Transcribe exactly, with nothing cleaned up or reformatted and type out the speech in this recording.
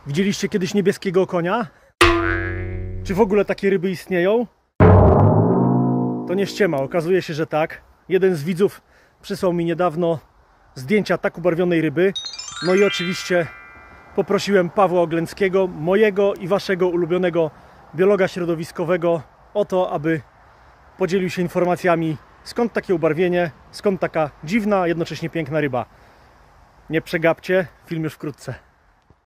Widzieliście kiedyś niebieskiego konia? Czy w ogóle takie ryby istnieją? To nie ściema, okazuje się, że tak. Jeden z widzów przysłał mi niedawno zdjęcia tak ubarwionej ryby. No i oczywiście poprosiłem Pawła Oglęckiego, mojego i waszego ulubionego biologa środowiskowego, o to, aby podzielił się informacjami, skąd takie ubarwienie, skąd taka dziwna, jednocześnie piękna ryba. Nie przegapcie, film już wkrótce.